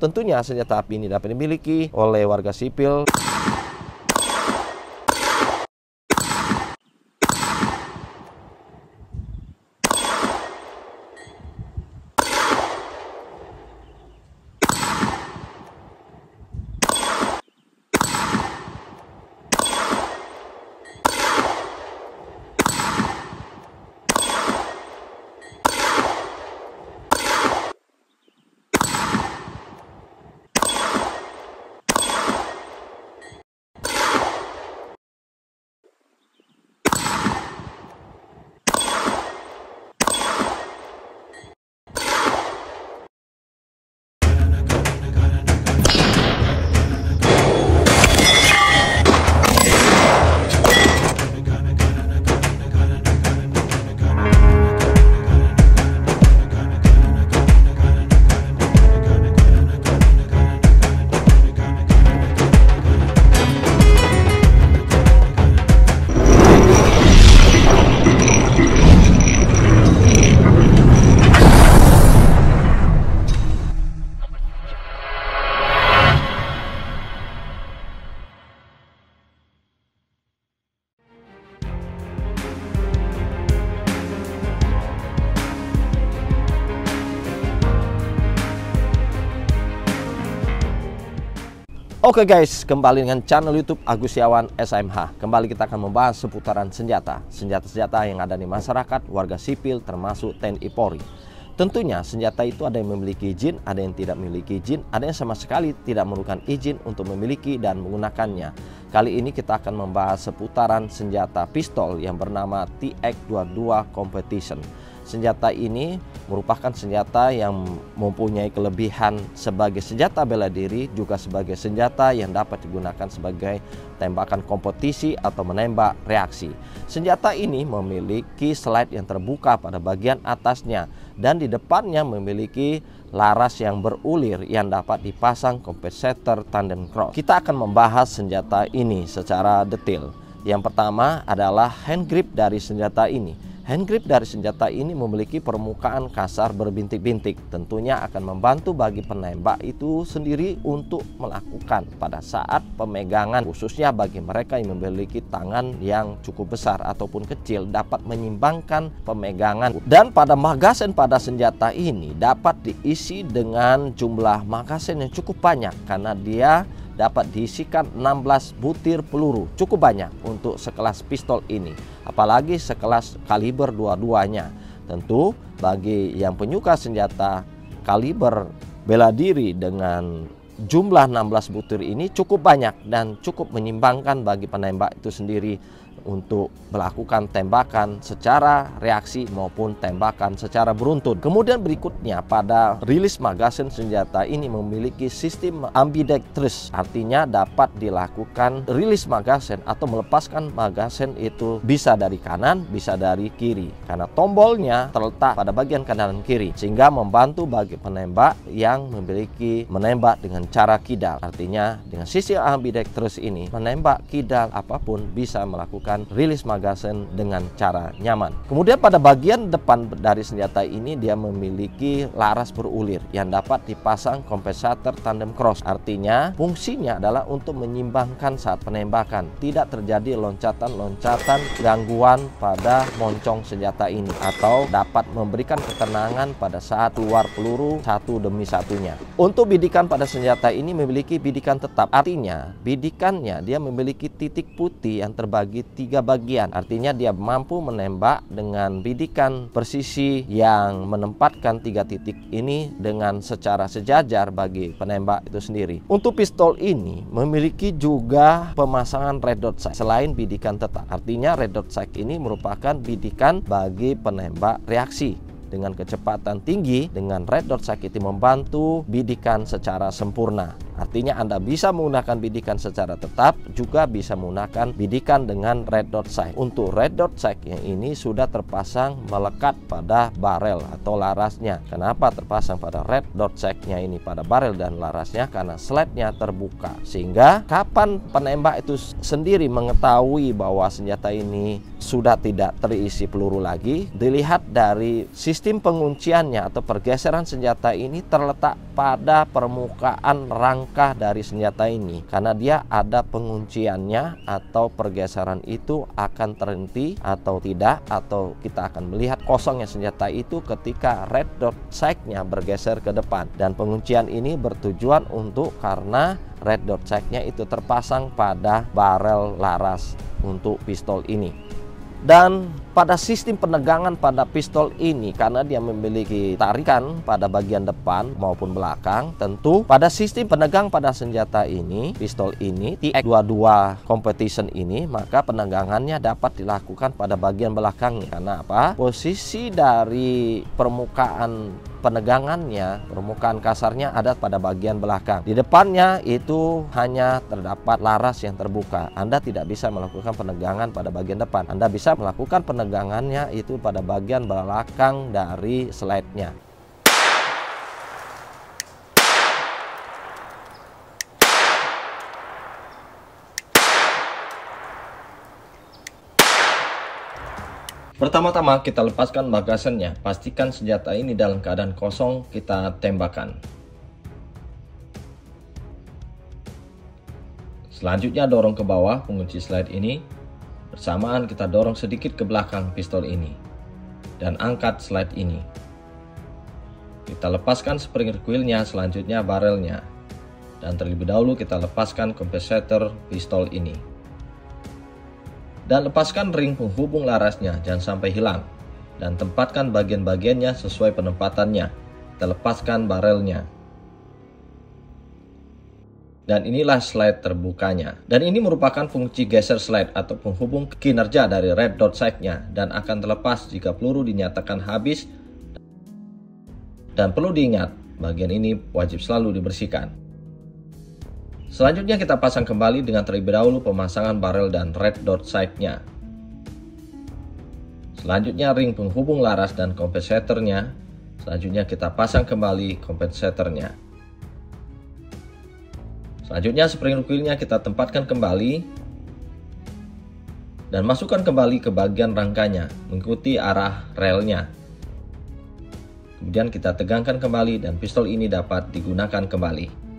Tentunya senjata api ini dapat dimiliki oleh warga sipil. Oke guys, kembali dengan channel YouTube Agus Setiawan SMH. Kembali kita akan membahas seputaran senjata-senjata yang ada di masyarakat, warga sipil, termasuk TNI Polri. Tentunya senjata itu ada yang memiliki izin, ada yang tidak memiliki izin, ada yang sama sekali tidak memerlukan izin untuk memiliki dan menggunakannya. Kali ini kita akan membahas seputaran senjata pistol yang bernama TX22 Competition. Senjata ini merupakan senjata yang mempunyai kelebihan sebagai senjata bela diri, juga sebagai senjata yang dapat digunakan sebagai tembakan kompetisi atau menembak reaksi. Senjata ini memiliki slide yang terbuka pada bagian atasnya dan di depannya memiliki laras yang berulir yang dapat dipasang kompensator tandem cross. Kita akan membahas senjata ini secara detail. Yang pertama adalah hand grip dari senjata ini. Hand grip dari senjata ini memiliki permukaan kasar berbintik-bintik. Tentunya akan membantu bagi penembak itu sendiri untuk melakukan pada saat pemegangan, khususnya bagi mereka yang memiliki tangan yang cukup besar ataupun kecil, dapat menyimbangkan pemegangan. Dan pada magasin pada senjata ini dapat diisi dengan jumlah magasin yang cukup banyak karena dia dapat diisikan 16 butir peluru. Cukup banyak untuk sekelas pistol ini, apalagi sekelas kaliber dua-duanya. Tentu bagi yang penyuka senjata kaliber bela diri dengan jumlah 16 butir ini cukup banyak dan cukup menyimbangkan bagi penembak itu sendiri untuk melakukan tembakan secara reaksi maupun tembakan secara beruntun. Kemudian berikutnya, pada rilis magasin senjata ini memiliki sistem ambidextrous, artinya dapat dilakukan rilis magasin atau melepaskan magasin itu bisa dari kanan, bisa dari kiri, karena tombolnya terletak pada bagian kanan dan kiri, sehingga membantu bagi penembak yang memiliki menembak dengan cara kidal. Artinya dengan sistem ambidextrous ini, menembak kidal apapun bisa melakukan rilis magasin dengan cara nyaman. Kemudian pada bagian depan dari senjata ini dia memiliki laras berulir yang dapat dipasang kompensator tandem cross. Artinya fungsinya adalah untuk menyimbangkan saat penembakan, tidak terjadi loncatan-loncatan gangguan pada moncong senjata ini, atau dapat memberikan ketenangan pada saat keluar peluru satu demi satunya. Untuk bidikan pada senjata ini memiliki bidikan tetap, artinya bidikannya dia memiliki titik putih yang terbagi 3 bagian. Artinya dia mampu menembak dengan bidikan presisi yang menempatkan 3 titik ini dengan secara sejajar bagi penembak itu sendiri. Untuk pistol ini memiliki juga pemasangan red dot sight selain bidikan tetap. Artinya red dot sight ini merupakan bidikan bagi penembak reaksi. Dengan kecepatan tinggi, dengan red dot sight itu membantu bidikan secara sempurna. Artinya Anda bisa menggunakan bidikan secara tetap, juga bisa menggunakan bidikan dengan red dot sight. Untuk red dot sight yang ini sudah terpasang melekat pada barel atau larasnya. Kenapa terpasang pada red dot sight-nya ini pada barel dan larasnya? Karena slide-nya terbuka, sehingga kapan penembak itu sendiri mengetahui bahwa senjata ini sudah tidak terisi peluru lagi, dilihat dari sistem pengunciannya atau pergeseran senjata ini terletak pada permukaan rangka dari senjata ini. Karena dia ada pengunciannya atau pergeseran itu akan terhenti atau tidak, atau kita akan melihat kosongnya senjata itu ketika red dot sight-nya bergeser ke depan. Dan penguncian ini bertujuan untuk karena red dot sight-nya itu terpasang pada barel laras untuk pistol ini. Dan pada sistem penegangan pada pistol ini, karena dia memiliki tarikan pada bagian depan maupun belakang, tentu pada sistem penegang pada senjata ini, pistol ini, TX22 Competition ini, maka penegangannya dapat dilakukan pada bagian belakangnya. Karena apa? Posisi dari permukaan penegangannya, permukaan kasarnya ada pada bagian belakang. Di depannya itu hanya terdapat laras yang terbuka. Anda tidak bisa melakukan penegangan pada bagian depan. Anda bisa melakukan penegangannya itu pada bagian belakang dari slide-nya. Pertama-tama kita lepaskan bagasannya. Pastikan senjata ini dalam keadaan kosong, kita tembakkan. Selanjutnya dorong ke bawah pengunci slide ini. Bersamaan kita dorong sedikit ke belakang pistol ini. Dan angkat slide ini. Kita lepaskan spring recoil-nya, selanjutnya barelnya. Dan terlebih dahulu kita lepaskan kompensator pistol ini. Dan lepaskan ring penghubung larasnya, jangan sampai hilang. Dan tempatkan bagian-bagiannya sesuai penempatannya. Kita lepaskan barelnya. Dan inilah slide terbukanya. Dan ini merupakan fungsi geser slide atau penghubung kinerja dari red dot sight-nya. Dan akan terlepas jika peluru dinyatakan habis. Dan perlu diingat, bagian ini wajib selalu dibersihkan. Selanjutnya kita pasang kembali dengan terlebih dahulu pemasangan barel dan red dot sight-nya. Selanjutnya ring penghubung laras dan kompensatornya. Selanjutnya kita pasang kembali kompensatornya. Selanjutnya spring recoil-nya kita tempatkan kembali. Dan masukkan kembali ke bagian rangkanya, mengikuti arah relnya. Kemudian kita tegangkan kembali dan pistol ini dapat digunakan kembali.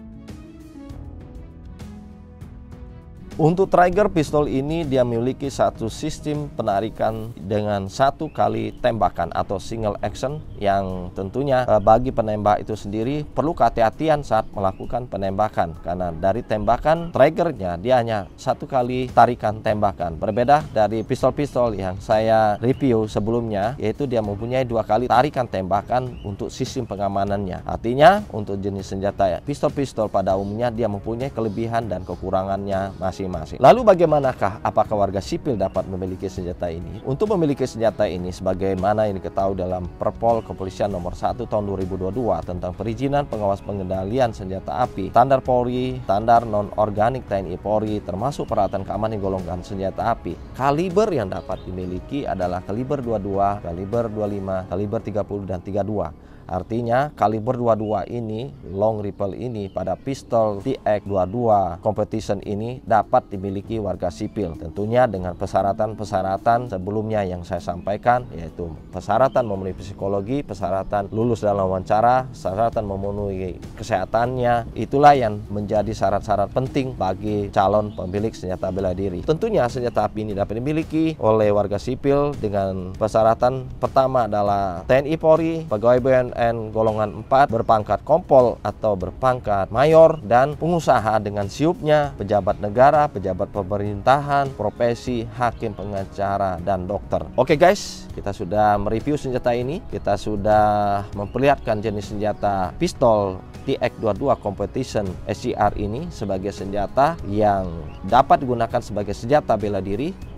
Untuk trigger pistol ini dia memiliki satu sistem penarikan dengan satu kali tembakan atau single action, yang tentunya bagi penembak itu sendiri perlu kehati-hatian saat melakukan penembakan, karena dari tembakan triggernya dia hanya satu kali tarikan tembakan. Berbeda dari pistol-pistol yang saya review sebelumnya, yaitu dia mempunyai dua kali tarikan tembakan untuk sistem pengamanannya. Artinya untuk jenis senjata pistol-pistol pada umumnya dia mempunyai kelebihan dan kekurangannya masing-masing. Lalu bagaimanakah apakah warga sipil dapat memiliki senjata ini? Untuk memiliki senjata ini, sebagaimana yang diketahui dalam Perpol Kepolisian nomor 1 tahun 2022 tentang perizinan pengawas pengendalian senjata api, standar Polri, standar non-organik TNI Polri, termasuk peralatan keamanan golongan senjata api, kaliber yang dapat dimiliki adalah kaliber 22, kaliber 25, kaliber 30 dan 32. Artinya kaliber 22 ini, long rifle ini pada pistol TX22 Competition ini dapat dimiliki warga sipil. Tentunya dengan persyaratan-persyaratan sebelumnya yang saya sampaikan, yaitu persyaratan memenuhi psikologi, persyaratan lulus dalam wawancara, persyaratan memenuhi kesehatannya. Itulah yang menjadi syarat-syarat penting bagi calon pemilik senjata bela diri. Tentunya senjata api ini dapat dimiliki oleh warga sipil dengan persyaratan pertama adalah TNI Polri, pegawai BNN golongan 4, berpangkat kompol atau berpangkat mayor, dan pengusaha dengan siupnya, pejabat negara, pejabat pemerintahan, profesi, hakim, pengacara, dan dokter. Oke guys, kita sudah mereview senjata ini, kita sudah memperlihatkan jenis senjata pistol TX22 Competition SCR ini sebagai senjata yang dapat digunakan sebagai senjata bela diri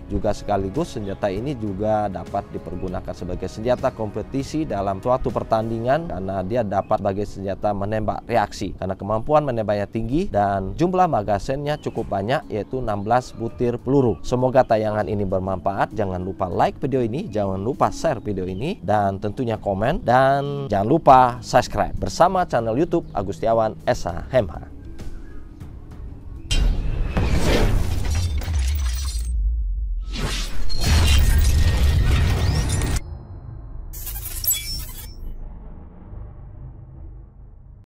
Juga sekaligus senjata ini juga dapat dipergunakan sebagai senjata kompetisi dalam suatu pertandingan karena dia dapat sebagai senjata menembak reaksi karena kemampuan menembaknya tinggi dan jumlah magazinnya cukup banyak, yaitu 16 butir peluru. Semoga tayangan ini bermanfaat. Jangan lupa like video ini, jangan lupa share video ini, dan tentunya komen, dan jangan lupa subscribe bersama channel YouTube Agustiawan SH.